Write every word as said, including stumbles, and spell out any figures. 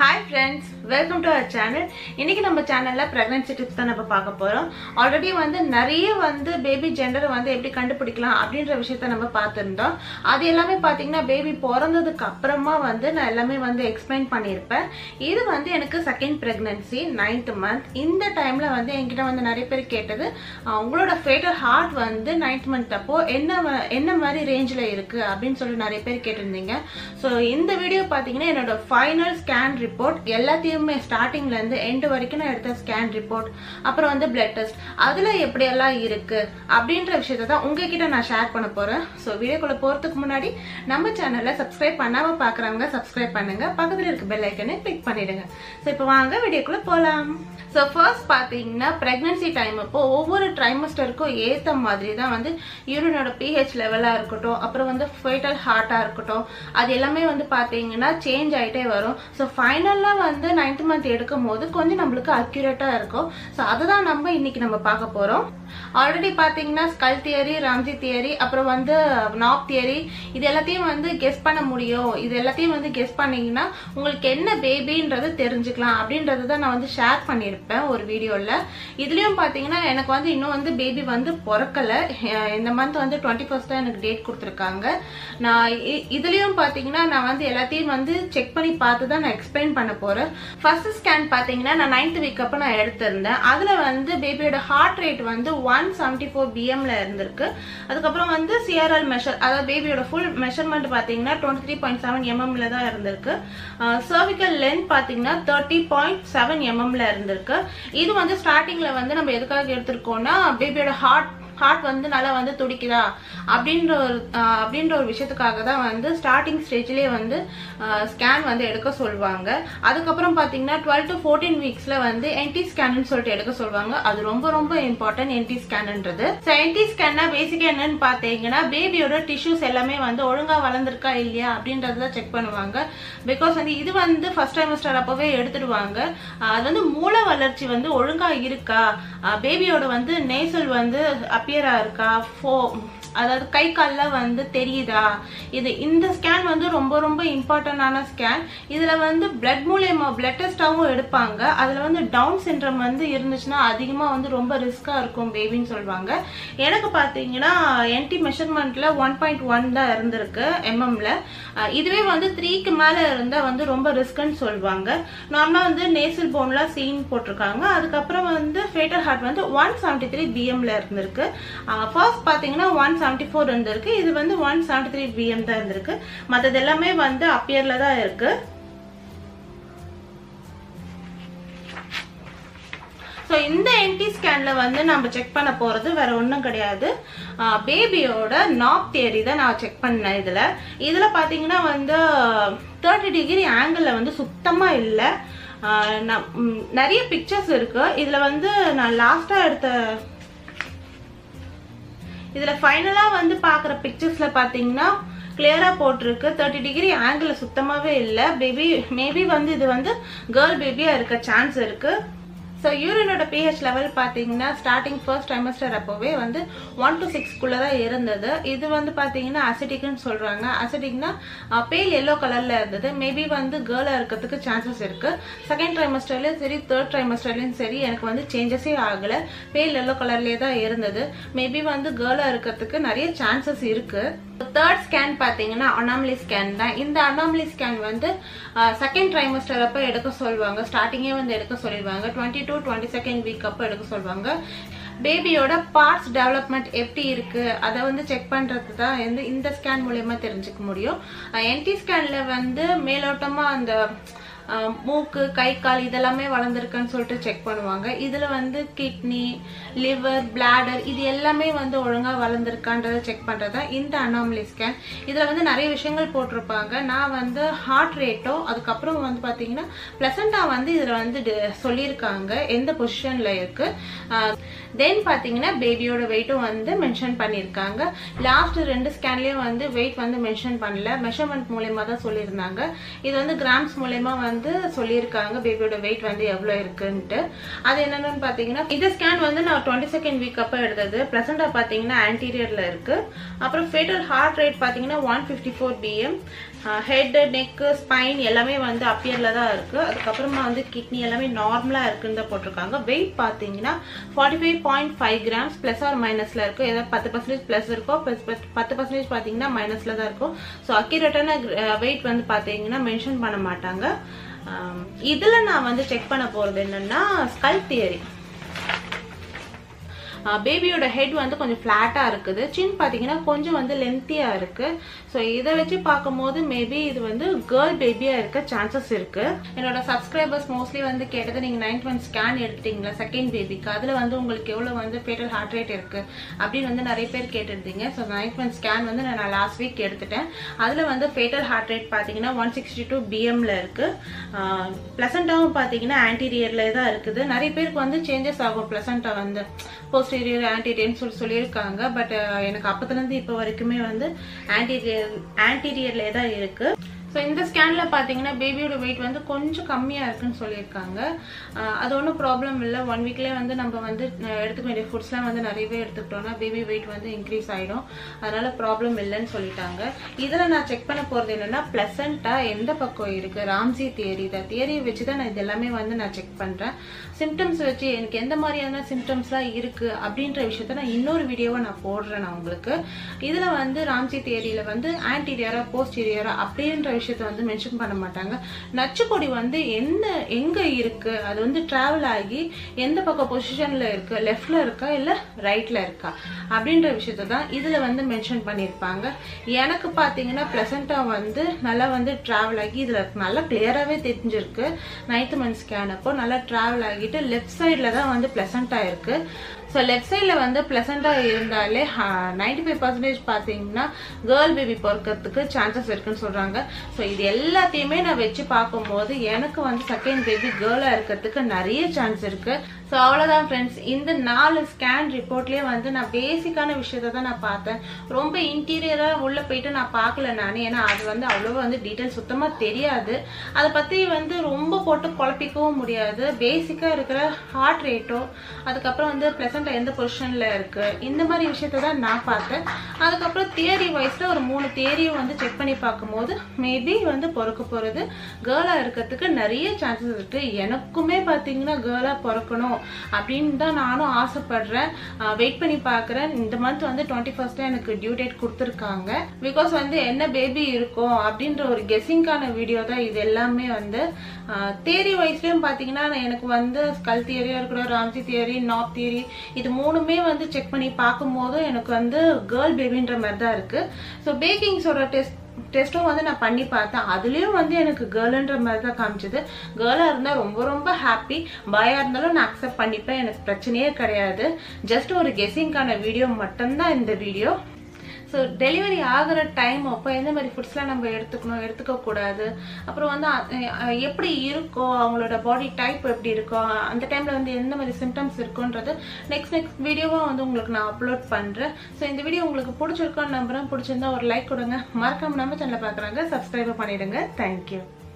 Hi friends, welcome to our channel. இன்னைக்கு நம்ம சேனல்ல pregnancy tips தான் நம்ம பார்க்க போறோம். ஆல்ரெடி வந்து நிறைய வந்து பேபி ஜெண்டரை வந்து எப்படி கண்டுபிடிக்கலாம் அப்படின்ற விஷயத்தை நம்ம பார்த்திருந்தோம். அது எல்லாமே பாத்தீங்கன்னா பேபி பிறந்ததுக்கு அப்புறமா வந்து நான் எல்லாமே வந்து எக்ஸ்பிளைன் பண்ணியிருப்பேன். இது வந்து எனக்கு செகண்ட் பிரெக்னன்சி ninth month. இந்த டைம்ல வந்து என்கிட்ட வந்து நிறைய பேர் கேட்டது உங்களோட ஃபேட்டல் ஹார்ட் வந்து ninth month அப்போ என்ன என்ன மாதிரி ரேஞ்சில் இருக்கு அப்படின்னு சொல்லி நிறைய பேர் கேட்டிருந்தீங்க. ஸோ இந்த வீடியோ பார்த்தீங்கன்னா என்னோட ஃபைனல் ஸ்கேன் ரிப்போர்ட் எல்லாத்தையுமே ஸ்டார்டிங்ல இருந்து எண்ட் வரைக்கும் நான் எடுத்த ஸ்கேன் ரிப்போர்ட் அப்புறம் வந்து பிளட் டெஸ்ட் அதுல எப்படி எல்லாம் இருக்கு அப்படின்ற விஷயத்தை தான் உங்ககிட்ட நான் ஷேர் பண்ண போறேன். ஸோ வீடியோக்குள்ள போறதுக்கு முன்னாடி நம்ம சேனல்ல சப்ஸ்கிரைப் பண்ணாம பாக்குறவங்க சப்ஸ்கிரைப் பண்ணுங்க, பக்கத்துல இருக்க பெல் ஐக்கனை கிளிக் பண்ணிடுங்க. ஸோ இப்போ வாங்க வீடியோக்குள்ள போலாம். ஸோ ஃபர்ஸ்ட் பாத்தீங்கன்னா பிரெக்னன்சி டைம் அப்போ ஒவ்வொரு ட்ரைமஸ்டருக்கும் ஏத்த மாதிரி தான் வந்து யூரினோட பிஹெச் லெவலா இருக்கட்டும், அப்புறம் வந்து ஃபேட்டல் ஹார்ட்டா இருக்கட்டும், அது எல்லாமே வந்து பாத்தீங்கன்னா சேஞ்ச் ஆயிட்டே வரும். ஸோ ஃபைனலா வந்து நைன்த் மந்த் எடுக்கும் போது கொஞ்சம் நம்மளுக்கு அக்யூரேட்டா இருக்கும். ஸோ அதுதான் நம்ம இன்னைக்கு நம்ம பார்க்க போறோம். ஆல்ரெடி பாத்தீங்கன்னா ஸ்கல் தியரி, ராம்ஜி தியரி, அப்புறம் வந்து நாப் தியரி, இது எல்லாத்தையும் வந்து கெஸ் பண்ண முடியும். இது எல்லாத்தையும் வந்து கெஸ் பண்ணீங்கன்னா உங்களுக்கு என்ன பேபின்றது தெரிஞ்சுக்கலாம் அப்படின்றது தான் நான் வந்து ஷேர் பண்ணியிருப்பேன் ஒரு வீடியோல. இதுலயும் பாத்தீங்கன்னா எனக்கு வந்து இன்னும் வந்து பேபி வந்து பிறக்கல. இந்த மந்த் வந்து டுவெண்ட்டி ஃபர்ஸ்ட் தான் எனக்கு டேட் கொடுத்துருக்காங்க. நான் இதுலயும் பாத்தீங்கன்னா நான் வந்து எல்லாத்தையும் வந்து செக் பண்ணி பார்த்து தான் நான் எக்ஸ்பிளைன் பண்ண போறேன். ஃபர்ஸ்ட் ஸ்கேன் பாத்தீங்கன்னா நான் நைன்த் வீக் அப்ப நான் எடுத்திருந்தேன். அதுல வந்து பேபியோட ஹார்ட் ரேட் வந்து ஒன் செவன்டி ஃபோர் பிஎம்ல இருந்திருக்கு. அதுக்கப்புறம் வந்து சிஆர்எல் மெஷர், அதாவது பேபியோட ஃபுல் மெஷர்மெண்ட் பாத்தீங்கன்னா டுவெண்ட்டி த்ரீ பாயிண்ட் செவன் எம்எம்ல தான் இருந்திருக்கு. சர்விக்கல் லென்த் பாத்தீங்கன்னா தேர்ட்டி பாயிண்ட் செவன் எம்எம்ல இருந்திருக்கு. இது வந்து ஸ்டார்டிங்ல வந்து நம்ம எதுக்காக எடுத்திருக்கோம்னா பேபியோட ஹார்ட் ஹார்ட் வந்து நல்லா வந்து துடிக்குதா அப்படின்ற ஒரு அப்படின்ற ஒரு விஷயத்துக்காக தான் வந்து ஸ்டார்டிங் ஸ்டேஜ்லேயே வந்து ஸ்கேன் வந்து எடுக்க சொல்லுவாங்க. அதுக்கப்புறம் பார்த்தீங்கன்னா டுவெல் டு ஃபோர்டீன் வீக்ஸ்ல வந்து என்டி ஸ்கேன்னு சொல்லிட்டு எடுக்க சொல்லுவாங்க. அது ரொம்ப ரொம்ப இம்பார்ட்டன்ட் என்டி ஸ்கேன்ன்றது. ஸோ என்டி ஸ்கேன்னா பேசிக்கா என்னன்னு பார்த்தீங்கன்னா பேபியோட டிஷ்யூஸ் எல்லாமே வந்து ஒழுங்கா வளர்ந்துருக்கா இல்லையா அப்படின்றத செக் பண்ணுவாங்க. பிகாஸ் வந்து இது வந்து ஃபர்ஸ்ட் டைமஸ்டர் அப்பவே எடுத்துடுவாங்க. அது வந்து மூளை வளர்ச்சி வந்து ஒழுங்கா இருக்கா, பேபியோட வந்து நேசல் வந்து அப்பியரா இருக்கா, ஃபோ அதாவது கை கால்ல வந்து தெரியுதா, இது இந்த ஸ்கேன் வந்து ரொம்ப ரொம்ப இம்பார்ட்டன்டான ஸ்கேன். இதுல வந்து பிளட் மூலியமா பிளட் டெஸ்டாவும் எடுப்பாங்க. அதுல வந்து டவுன் சிண்ட்ரம் வந்து இருந்துச்சுன்னா அதிகமா வந்து ரொம்ப ரிஸ்கா இருக்கும் பேபின்னு சொல்லுவாங்க. எனக்கு பாத்தீங்கன்னா என்டி மெஷர்மெண்ட்ல ஒன் பாயிண்ட் ஒன் தான் இருந்திருக்கு எம்எம்ல. இதுவே வந்து த்ரீக்கு மேல இருந்தா வந்து ரொம்ப ரிஸ்க்னு சொல்லுவாங்க. நார்மலா வந்து நேசல் போன்ல சீன் போட்டிருக்காங்க. அதுக்கப்புறம் வந்து ஃபேட்டல் ஹார்ட் வந்து ஒன் செவன்டி த்ரீ பிஎம்ல இருந்திருக்கு. ஃபர்ஸ்ட் பாத்தீங்கன்னா ஒன் செவன்டி ஃபோர் இருந்திருக்கு. இது வந்து ஒன் செவன்டி த்ரீ பிஎம் தான் இருந்திருக்கு. மற்றது எல்லாமே வந்து அப்பியர்ல தான் இருக்கு. ஸோ இந்த என்டி ஸ்கேன்ல வந்து நம்ம செக் பண்ண போறது வேற ஒன்றும் கிடையாது, பேபியோட நாப் தியரி தான் நான் செக் பண்ணேன். இதுல இதுல பாத்தீங்கன்னா வந்து தேர்ட்டி டிகிரி ஆங்கிள் வந்து சுத்தமா இல்லை. நிறைய பிக்சர்ஸ் இருக்கு. இதுல வந்து நான் லாஸ்டா எடுத்த இதுல ஃபைனலா வந்து பாக்குற பிக்சர்ஸ்ல பாத்தீங்கன்னா கிளியரா போட்டிருக்கு. தேர்ட்டி டிகிரி ஆங்கிள் சுத்தமாவே இல்லை. பேபி மேபி வந்து இது வந்து கேர்ள் பேபியா இருக்க சான்ஸ் இருக்கு. ஸோ யூரினோட பிஹெச் லெவல் பார்த்தீங்கன்னா ஸ்டார்டிங் ஃபர்ஸ்ட் ட்ரைமஸ்டர் அப்போவே வந்து ஒன் டு சிக்ஸ்க்குள்ளே தான் இருந்தது. இது வந்து பார்த்தீங்கன்னா அசிடிக்னு சொல்கிறாங்க. அசிடிக்னா பேல் எல்லோ கலரில் இருந்தது. மேபி வந்து கேர்ளாக இருக்கிறதுக்கு சான்சஸ் இருக்குது. செகண்ட் ட்ரைமஸ்டர்லேயும் சரி தேர்ட் ட்ரைமஸ்டர்லேயும் சரி எனக்கு வந்து சேஞ்சஸே ஆகலை. பேல் எல்லோ கலர்லேயே தான் இருந்தது. மேபி வந்து கேர்ளாக இருக்கிறதுக்கு நிறைய சான்சஸ் இருக்குது. தேர்ட் ஸ்கேன் பார்த்தீங்கன்னா அனாமலி ஸ்கேன் தான். இந்த அனாமலி ஸ்கேன் வந்து செகண்ட் ட்ரைமஸ்டர் அப்போ எடுக்க சொல்லுவாங்க. ஸ்டார்டிங்கே வந்து எடுக்க சொல்லிடுவாங்க. Twenty two twenty second week அப்போ எடுக்க சொல்லுவாங்க. பேபியோட பார்ட்ஸ் டெவலப்மெண்ட் எப்படி இருக்கு அதை வந்து செக் பண்றது தான் வந்து இந்த ஸ்கேன் மூலமா தெரிஞ்சுக்க முடியும். என்டி ஸ்கேன்ல வந்து மேலோட்டமா அந்த மூக்கு கை கால் இதெல்லாமே வளர்ந்துருக்குன்னு சொல்லிட்டு செக் பண்ணுவாங்க. இதுல வந்து கிட்னி, லிவர், பிளாடர் இது எல்லாமே வந்து ஒழுங்கா வளர்ந்துருக்கான்றத செக் பண்றதா இந்த அனாமலி ஸ்கேன். இதுல வந்து நிறைய விஷயங்கள் போட்டிருப்பாங்க. நான் வந்து ஹார்ட் ரேட்டோ அதுக்கப்புறம் வந்து பாத்தீங்கன்னா பிளசண்டா வந்து இதுல வந்து சொல்லியிருக்காங்க எந்த பொசிஷன்ல இருக்கு. தென் பாத்தீங்கன்னா பேபியோட வெயிட்டும் வந்து மென்ஷன் பண்ணியிருக்காங்க. லாஸ்ட் ரெண்டு ஸ்கேன்லயும் வந்து வெயிட் வந்து மென்ஷன் பண்ணல, மெஷர்மெண்ட் மூலயமா தான் சொல்லியிருந்தாங்க. இது வந்து கிராம்ஸ் மூலயமா வந்து சொல்லியிருக்காங்க பேபியோட வெயிட் வந்து எவ்வளவு இருக்குன்ட்டு. அது என்னன்னு பாத்தீங்கன்னா இந்த ஸ்கேன் வந்து நான் டுவெண்ட்டி செகண்ட் வீக் அப்ப எடுத்தது. பிளசண்டா பாத்தீங்கன்னா ஆன்டீரியர்ல இருக்கு. அப்புறம் ஃபேட்டல் ஹார்ட் ரேட் பாத்தீங்கன்னா one fifty four BPM. Head neck spine எல்லாமே வந்து அப்பியரில் தான் இருக்குது. அதுக்கப்புறமா வந்து கிட்னி எல்லாமே நார்மலாக இருக்குன்னு தான் போட்டிருக்காங்க. வெயிட் பார்த்தீங்கன்னா forty five point five grams plus or மைனஸில் இருக்கும். ஏதாவது பத்து பர்சன்டேஜ் ப்ளஸ் இருக்கும், ப்ளஸ் பத்து பர்சன்டேஜ் பார்த்தீங்கன்னா மைனஸில் தான் இருக்கும். ஸோ அக்யூரேட்டான வெயிட் வந்து பார்த்தீங்கன்னா மென்ஷன் பண்ண மாட்டாங்க. இதில் நான் வந்து செக் பண்ண போகிறது என்னென்னா ஸ்கல் தியரி. பேபியோட ஹெட் வந்து கொஞ்சம் ஃப்ளாட்டாக இருக்குது, சின் பார்த்தீங்கன்னா கொஞ்சம் வந்து லென்த்தியாக இருக்குது. ஸோ இதை வச்சு பார்க்கும்போது மேபி இது வந்து கேர்ள் பேபியாக இருக்க சான்சஸ் இருக்குது. என்னோட சப்ஸ்கிரைபர்ஸ் மோஸ்ட்லி வந்து கேட்டது நீங்கள் நைன்த் மந்த் ஸ்கேன் எடுத்துட்டீங்களா செகண்ட் பேபிக்கு, அதில் வந்து உங்களுக்கு எவ்வளோ வந்து ஃபேட்டல் ஹார்ட் ரேட் இருக்குது அப்படின்னு வந்து நிறைய பேர் கேட்டிருந்தீங்க. ஸோ நைன்த் மந்த் ஸ்கேன் வந்து நான் லாஸ்ட் வீக் எடுத்துட்டேன். அதில் வந்து ஃபேட்டல் ஹார்ட் ரேட் பார்த்தீங்கன்னா ஒன் சிக்ஸ்டி டூ பிஎம்ல இருக்குது. ப்ளசண்டாவும் பார்த்தீங்கன்னா ஆன்டீரியரில் தான் இருக்குது. நிறைய பேருக்கு வந்து சேஞ்சஸ் ஆகும் ப்ளசண்டா வந்து போஸ்டீரியர் ஆன்டீரியர்னு சொல்லி சொல்லியிருக்காங்க. பட் எனக்கு அப்போதுலேருந்து இப்போ வரைக்குமே வந்து ஆன்டீரியர் ஆன்டீரியர்லே தான் இருக்குது. ஸோ இந்த ஸ்கேனில் பார்த்தீங்கன்னா பேபியோட வெயிட் வந்து கொஞ்சம் கம்மியாக இருக்குன்னு சொல்லியிருக்காங்க. அது ஒன்றும் ப்ராப்ளம் இல்லை. ஒன் வீக்லேயே வந்து நம்ம வந்து எடுத்துக்க வேண்டிய ஃபுட்ஸ்லாம் வந்து நிறையவே எடுத்துக்கிட்டோம்னா பேபி வெயிட் வந்து இன்க்ரீஸ் ஆகிடும். அதனால் ப்ராப்ளம் இல்லைன்னு சொல்லிட்டாங்க. இதில் நான் செக் பண்ண போகிறது என்னென்னா ப்ளசண்ட்டாக எந்த பக்கம் இருக்குது, ராம்சி தியரி தான் தியரியை வச்சு தான் நான் இது எல்லாமே வந்து நான் செக் பண்ணுறேன். சிம்டம்ஸ் வச்சு எனக்கு எந்த மாதிரியான சிம்டம்ஸ்லாம் இருக்குது அப்படின்ற விஷயத்த நான் இன்னொரு வீடியோவை நான் போடுறேன் நான் உங்களுக்கு. இதில் வந்து ராம்சி தியரியில் வந்து ஆன்டீரியரா போஸ்டீரியரா அப்படின்ற விஷயத்த வந்து மென்ஷன் பண்ண மாட்டாங்க. நச்சுக்கொடி வந்து என்ன எங்கே இருக்குது, அது வந்து ட்ராவல் ஆகி எந்த பக்கம் பொசிஷனில் இருக்குது, லெஃப்டில் இருக்கா இல்லை ரைட்டில் இருக்கா அப்படின்ற விஷயத்த தான் இதில் வந்து மென்ஷன் பண்ணியிருப்பாங்க. எனக்கு பார்த்தீங்கன்னா ப்ளசண்ட்டாக வந்து நல்லா வந்து ட்ராவல் ஆகி இதில் நல்லா கிளியராகவே தெரிஞ்சிருக்கு. நைன்த் மந்த் ஸ்கேன் அப்போ நல்லா ட்ராவல் ஆகிட்டு லெஃப்ட் சைடில் தான் வந்து ப்ளசண்ட்டாக இருக்குது. ஸோ லெஃப்ட் சைடில் வந்து ப்ளசண்ட்டாக இருந்தாலே நைன்டி ஃபைவ் பர்சன்டேஜ் பார்த்தீங்கன்னா கேர்ள் பேபி பிறக்கிறதுக்கு சான்சஸ் இருக்குன்னு சொல்கிறாங்க. ஸோ இது எல்லாத்தையுமே நான் வச்சு பார்க்கும்போது எனக்கு வந்து செகண்ட் பேபி கேர்ளாக இருக்கிறதுக்கு நிறைய சான்ஸ் இருக்குது. ஸோ அவ்வளோதான் ஃப்ரெண்ட்ஸ். இந்த நாலு ஸ்கேன் ரிப்போர்ட்லேயே வந்து நான் பேசிக்கான விஷயத்த தான் நான் பார்த்தேன். ரொம்ப இன்டீரியராக உள்ளே போயிட்டு நான் பார்க்கல நான். ஏன்னா அது வந்து அவ்வளோ வந்து டீட்டெயில் சுத்தமாக தெரியாது. அதை பற்றி வந்து ரொம்ப போட்டு குழப்பிக்கவும் முடியாது. பேசிக்காக இருக்கிற ஹார்ட் ரேட்டோ அதுக்கப்புறம் வந்து ப்ளசண்ட் எந்த பொசிஷன்ல இருக்கு இந்த மாதிரி விஷயத்த தான் நான் பார்த்தேன். அதுக்கப்புறம் தியரி வைஸ்ல ஒரு மூணு தியரியும் வந்து செக் பண்ணி பார்க்கும்போது மேபி வந்து பிறக்க போறது கேர்ளா இருக்கிறதுக்கு நிறைய சான்சஸ் இருக்கு. எனக்குமே பார்த்தீங்கன்னா கேர்ளா பிறக்கணும் அப்படின்னு தான் நானும் ஆசைப்படுறேன். வெயிட் பண்ணி பார்க்குறேன். இந்த மந்த் வந்து டுவெண்ட்டி ஃபர்ஸ்ட் எனக்கு டியூ டேட் கொடுத்துருக்காங்க. பிகாஸ் வந்து என்ன பேபி இருக்கும் அப்படின்ற ஒரு கெஸிங்கான வீடியோ தான் இது எல்லாமே. வந்து தியரி வைஸ்லயும் பார்த்தீங்கன்னா எனக்கு வந்து ஸ்கல் தியரியா இருக்கட்டும், ராம்சி தியரி, நாப் தியரி, இது மூணுமே வந்து செக் பண்ணி பார்க்கும்போது எனக்கு வந்து கேர்ள் பேபின்ற மாதிரி தான் இருக்கு. ஸோ பேக்கிங்ஸோட டெஸ்ட் டெஸ்ட்டும் வந்து நான் பண்ணி பார்த்தேன். அதுலேயும் வந்து எனக்கு கேர்ளுன்ற மாதிரி தான் காமிச்சது. கேர்ளாக இருந்தால் ரொம்ப ரொம்ப ஹாப்பி, பாயாக இருந்தாலும் நான் அக்செப்ட் பண்ணிப்பேன். எனக்கு பிரச்சனையே கிடையாது. ஜஸ்ட் ஒரு கெஸிங்கான வீடியோ மட்டும்தான் இந்த வீடியோ. ஸோ டெலிவரி ஆகிற டைம் அப்போ எந்த மாதிரி ஃபுட்ஸ்லாம் நம்ம எடுத்துக்கணும் எடுத்துக்கக்கூடாது, அப்புறம் வந்து எப்படி இருக்கோ அவங்களோட பாடி டைப் எப்படி இருக்கோ அந்த டைமில் வந்து எந்த மாதிரி சிம்டம்ஸ் இருக்குன்றது நெக்ஸ்ட் நெக்ஸ்ட் வீடியோவாக வந்து உங்களுக்கு நான் அப்லோட் பண்ணுறேன். ஸோ இந்த வீடியோ உங்களுக்கு பிடிச்சிருக்கோன்னு நம்புறேன். பிடிச்சிருந்தா ஒரு லைக் கொடுங்க. மறக்காம நம்ம சேனலை பார்க்குறாங்க சப்ஸ்கிரைப் பண்ணிவிடுங்க. தேங்க்யூ.